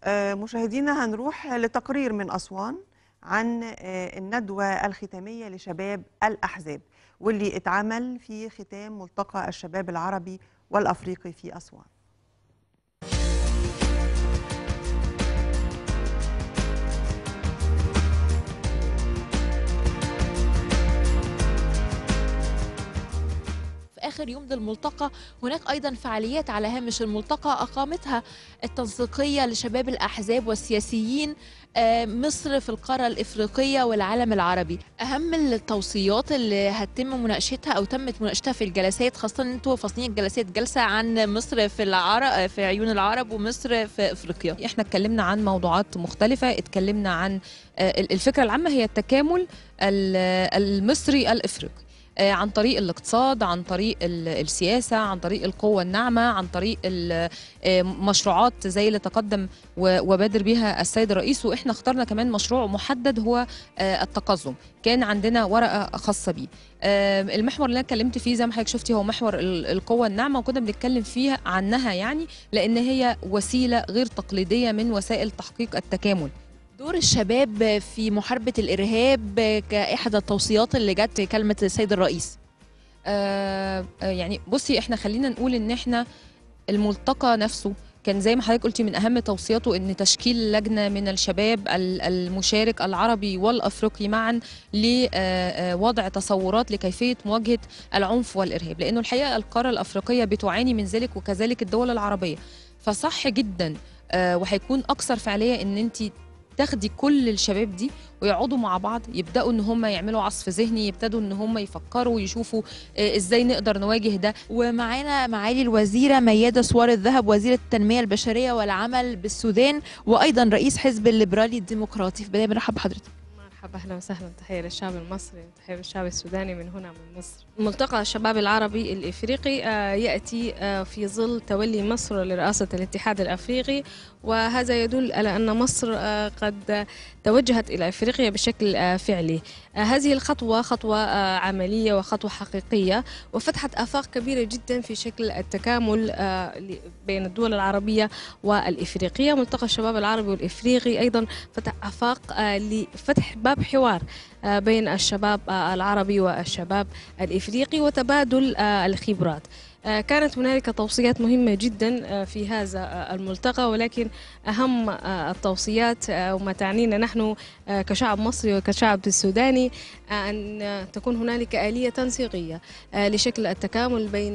مشاهدينا هنروح لتقرير من أسوان عن الندوة الختامية لشباب الأحزاب واللي اتعمل في ختام ملتقى الشباب العربي والأفريقي في أسوان. آخر يوم للملتقى هناك أيضا فعاليات على هامش الملتقى أقامتها التنسيقية لشباب الأحزاب والسياسيين مصر في القارة الإفريقية والعالم العربي. أهم التوصيات اللي هتتم مناقشتها أو تمت مناقشتها في الجلسات، خاصة أن أنتوا فاصلين الجلسات، جلسة عن مصر في عيون العرب ومصر في إفريقيا. احنا اتكلمنا عن موضوعات مختلفة، اتكلمنا عن الفكرة العامة هي التكامل المصري الإفريقي عن طريق الاقتصاد، عن طريق السياسة، عن طريق القوة الناعمة، عن طريق مشروعات زي اللي تقدم وبادر بها السيد الرئيس. وإحنا اخترنا كمان مشروع محدد هو التقزم، كان عندنا ورقة خاصة بيه. المحور اللي أنا اتكلمت فيه زي ما حضرتك شفتي هو محور القوة الناعمة، وكنا بنتكلم فيها عنها يعني لأن هي وسيلة غير تقليدية من وسائل تحقيق التكامل. دور الشباب في محاربة الإرهاب كإحدى التوصيات اللي جت كلمة السيد الرئيس. يعني بصي احنا خلينا نقول ان احنا الملتقى نفسه كان زي ما حضرتك قلتي من أهم توصياته ان تشكيل لجنة من الشباب المشارك العربي والأفريقي معا لوضع تصورات لكيفية مواجهة العنف والإرهاب، لأنه الحقيقة القارة الأفريقية بتعاني من ذلك وكذلك الدول العربية. فصح جدا وهيكون أكثر فعالية ان انت تاخدي كل الشباب دي ويقعدوا مع بعض، يبداوا ان هم يعملوا عصف ذهني، يبتدوا ان هم يفكروا ويشوفوا ازاي نقدر نواجه ده. ومعانا معالي الوزيره ميادة سوار الذهب، وزيره التنميه البشريه والعمل بالسودان، وايضا رئيس حزب الليبرالي الديمقراطي. في البدايه بنرحب بحضرتك. مرحبا، اهلا وسهلا. تحيه للشعب المصري وتحيه للشعب السوداني من هنا من مصر. ملتقى الشباب العربي الافريقي ياتي في ظل تولي مصر لرئاسه الاتحاد الافريقي، وهذا يدل على ان مصر قد توجهت الى افريقيا بشكل فعلي. هذه الخطوه خطوه عمليه وخطوه حقيقيه، وفتحت افاق كبيره جدا في شكل التكامل بين الدول العربيه والافريقيه. ملتقى الشباب العربي والافريقي ايضا فتح افاق لفتح باب حوار بين الشباب العربي والشباب الإفريقي وتبادل الخبرات. كانت هنالك توصيات مهمة جدا في هذا الملتقى، ولكن أهم التوصيات وما تعنينا نحن كشعب مصري وكشعب سوداني أن تكون هنالك آلية تنسيقية لشكل التكامل بين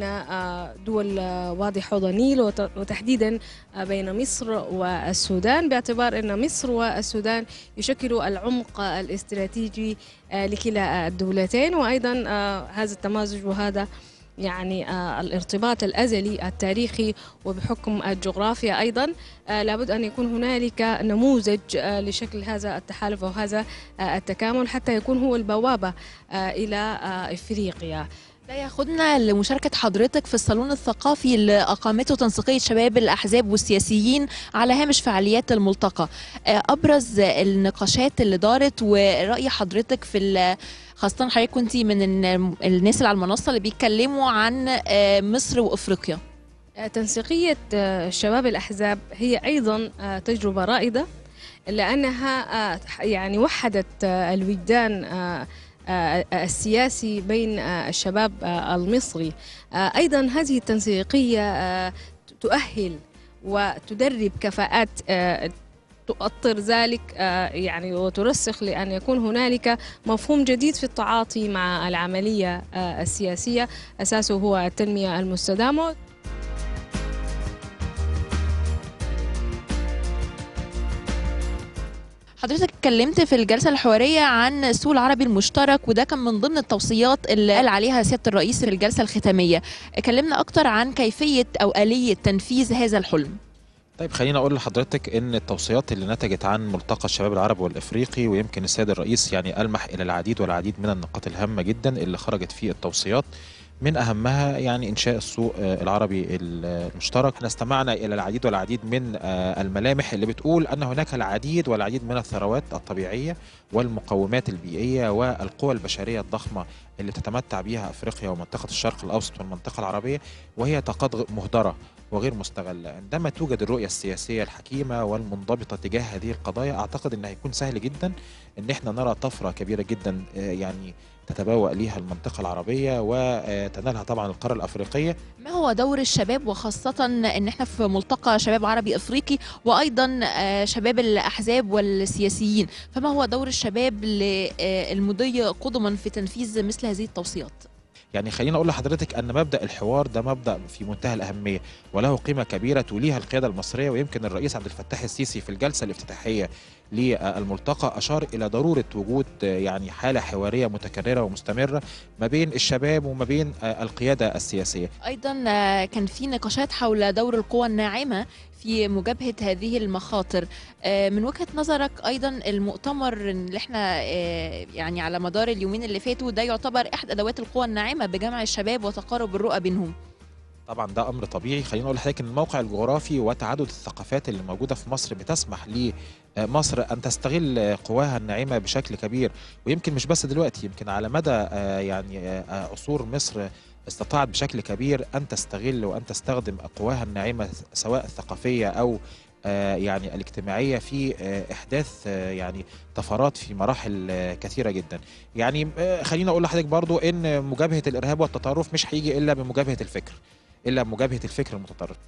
دول وادي حوض النيل، وتحديدا بين مصر والسودان، باعتبار أن مصر والسودان يشكلوا العمق الاستراتيجي لكلا الدولتين. وأيضا هذا التمازج وهذا يعني الارتباط الأزلي التاريخي وبحكم الجغرافيا أيضا لابد أن يكون هنالك نموذج لشكل هذا التحالف وهذا التكامل حتى يكون هو البوابة إلى إفريقيا. ده ياخدنا لمشاركة حضرتك في الصالون الثقافي اللي أقامته تنسيقية شباب الأحزاب والسياسيين على هامش فعاليات الملتقى. أبرز النقاشات اللي دارت ورأي حضرتك في خاصة حضرتك كنتي من الناس اللي على المنصة اللي بيتكلموا عن مصر وأفريقيا. تنسيقية شباب الأحزاب هي أيضا تجربة رائدة، لأنها يعني وحدت الوجدان السياسي بين الشباب المصري. أيضا هذه التنسيقية تؤهل وتدرب كفاءات تؤطر ذلك يعني وترسخ لأن يكون هنالك مفهوم جديد في التعاطي مع العملية السياسية أساسه هو التنمية المستدامة. حضرتك اتكلمت في الجلسة الحوارية عن السوق العربي المشترك، وده كان من ضمن التوصيات اللي قال عليها سيادة الرئيس في الجلسة الختامية. اتكلمنا أكتر عن كيفية أو آلية تنفيذ هذا الحلم. طيب خليني أقول لحضرتك إن التوصيات اللي نتجت عن ملتقى الشباب العربي والإفريقي، ويمكن السيد الرئيس يعني ألمح إلى العديد والعديد من النقاط الهامة جدا اللي خرجت في التوصيات، من أهمها يعني إنشاء السوق العربي المشترك. احنا استمعنا إلى العديد والعديد من الملامح اللي بتقول أن هناك العديد والعديد من الثروات الطبيعية والمقومات البيئية والقوى البشرية الضخمة اللي تتمتع بها أفريقيا ومنطقة الشرق الأوسط والمنطقة العربية، وهي تقاض مهدرة وغير مستغلة. عندما توجد الرؤية السياسية الحكيمة والمنضبطة تجاه هذه القضايا، أعتقد أن هيكون سهل جدا أن احنا نرى طفرة كبيرة جدا يعني تتبوأ ليها المنطقة العربية وتنالها طبعا القارة الأفريقية. ما هو دور الشباب، وخاصة ان احنا في ملتقى شباب عربي افريقي وايضا شباب الاحزاب والسياسيين، فما هو دور الشباب للمضي قدما في تنفيذ مثل هذه التوصيات؟ يعني خليني أقول لحضرتك أن مبدأ الحوار ده مبدأ في منتهى الأهمية وله قيمة كبيرة توليها القيادة المصرية، ويمكن الرئيس عبد الفتاح السيسي في الجلسة الافتتاحية للملتقى أشار إلى ضرورة وجود يعني حالة حوارية متكررة ومستمرة ما بين الشباب وما بين القيادة السياسية. ايضا كان في نقاشات حول دور القوى الناعمة في مجابهة هذه المخاطر. من وجهة نظرك أيضا المؤتمر اللي احنا يعني على مدار اليومين اللي فاتوا ده يعتبر إحدى أدوات القوى الناعمة بجمع الشباب وتقارب الرؤى بينهم؟ طبعا ده امر طبيعي. خليني اقول لحضرتك ان الموقع الجغرافي وتعدد الثقافات اللي موجوده في مصر بتسمح لمصر ان تستغل قواها الناعمه بشكل كبير، ويمكن مش بس دلوقتي، يمكن على مدى يعني عصور مصر استطاعت بشكل كبير ان تستغل وان تستخدم قواها الناعمه سواء الثقافيه او يعني الاجتماعيه في احداث يعني طفرات في مراحل كثيره جدا. يعني خليني اقول لحضرتك برضو ان مجابهه الارهاب والتطرف مش هيجي الا بمجابهه الفكر، إلا مجابهة الفكر المتطرف.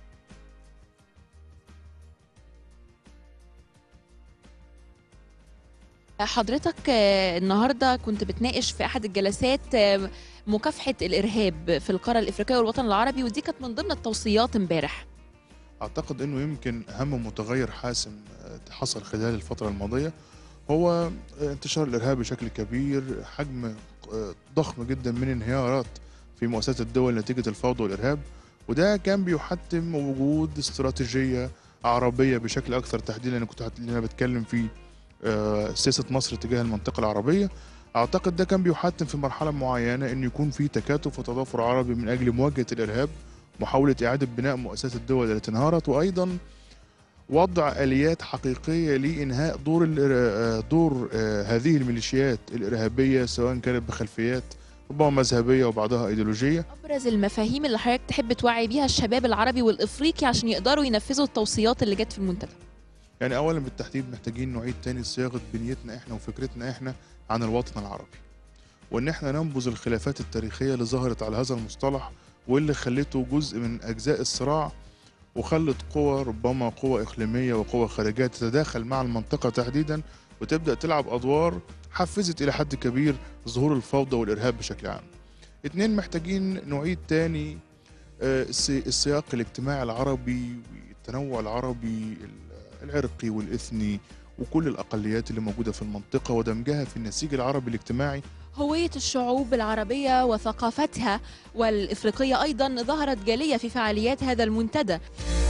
حضرتك النهاردة كنت بتناقش في أحد الجلسات مكافحة الإرهاب في القارة الإفريقية والوطن العربي، ودي كانت من ضمن التوصيات امبارح. أعتقد أنه يمكن أهم متغير حاسم حصل خلال الفترة الماضية هو انتشار الإرهاب بشكل كبير، حجم ضخم جدا من انهيارات في مؤسسات الدول نتيجة الفوضى والإرهاب، وده كان بيحتم وجود استراتيجية عربية بشكل أكثر تحديدا. اللي أنا بتكلم فيه سياسة مصر تجاه المنطقة العربية. أعتقد ده كان بيحتم في مرحلة معينة أن يكون في تكاتف وتضافر عربي من أجل مواجهة الإرهاب، محاولة إعادة بناء مؤسسات الدول التي انهارت، وأيضا وضع آليات حقيقية لإنهاء دور هذه الميليشيات الإرهابية، سواء كانت بخلفيات ربما مذهبية وبعضها أيديولوجية. أبرز المفاهيم اللي حضرتك تحب توعي بيها الشباب العربي والإفريقي عشان يقدروا ينفذوا التوصيات اللي جت في المنتدى؟ يعني أولا بالتحديد محتاجين نعيد تاني صياغة بنيتنا إحنا وفكرتنا إحنا عن الوطن العربي، وإن إحنا ننبذ الخلافات التاريخية اللي ظهرت على هذا المصطلح واللي خلته جزء من أجزاء الصراع، وخلت قوى ربما قوى إقليمية وقوى خارجية تتداخل مع المنطقة تحديدا وتبدأ تلعب أدوار حفزت إلى حد كبير ظهور الفوضى والإرهاب بشكل عام. اتنين، محتاجين نعيد تاني السياق الاجتماعي العربي والتنوع العربي العرقي والإثني وكل الأقليات اللي موجودة في المنطقة ودمجها في النسيج العربي الاجتماعي. هوية الشعوب العربية وثقافتها والإفريقية أيضا ظهرت جالية في فعاليات هذا المنتدى.